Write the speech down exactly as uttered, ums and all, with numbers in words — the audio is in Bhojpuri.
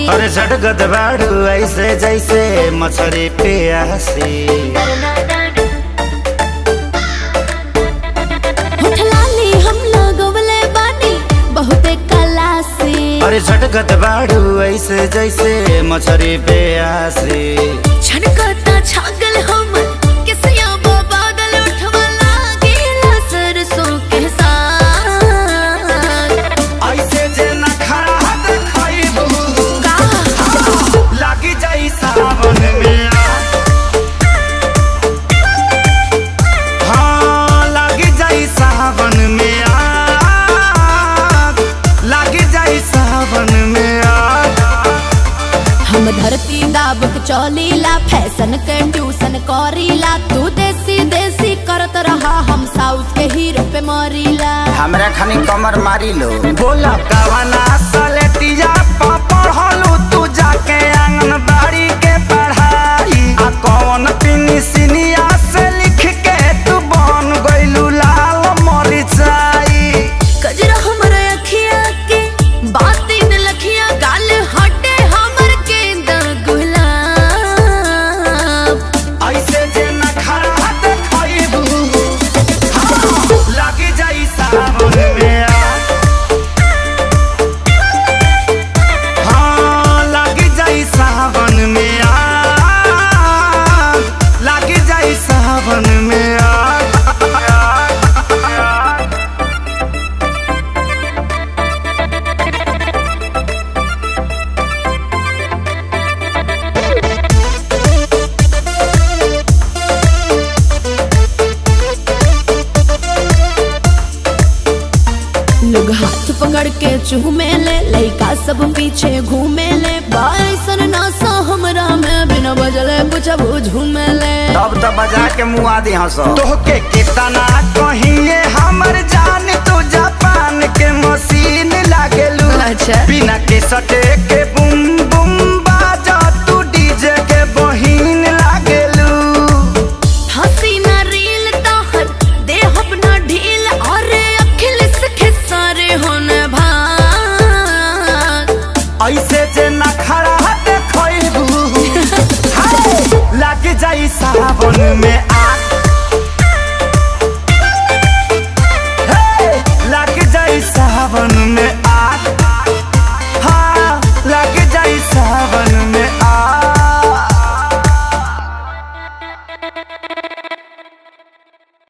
अरे झटगत बाड़ू ऐसे जैसे मछली प्यासी। होठलाली हम लगवले बानी बहुते कला से। अरे झटगत बाड़ू ऐसे जैसे मछली प्यासी। छनकता छागल हम किसिया वो बादल उठवा लागेला सरसों के साथ। ऐसे जे न खड़ा देखइबू लागी जाई सावन में। हाँ लागी जाई सावन में आग, लागी जाई सावन में आग। हम धरती दाब के चौलीला फैशन के ट्यूशन करीला। तू देसी देसी करत रहा हम साउथ के हीरो पे मरीला। हमरा खानी कमर मारी लो। बोला कवना सलेटिया पापड़ हलू तू जाके आंगनबाड़ी के पढ़ाई। आ कौन पिनी सिनिया से लिख के तू बन गइलू लाल मरिचाई। कजरा हमर अखिया के बाती न लखिया गाल हटे हमर के दगुलाब। ऐसे जे न खड़ा देखइबू लागी जाई सावन में आग। हाँ लागी जाई सावन में आग, लागी जाई सावन में आग। लोग हाथ पकड़ के चूमे ले लइका सब पीछे घूमे ले। बाइसन नासा हमरा में बिना बजले कुछ झूमे ले। तब तो बजा के मुआ दी हंसो। तोहके कितना कहिए हमर जा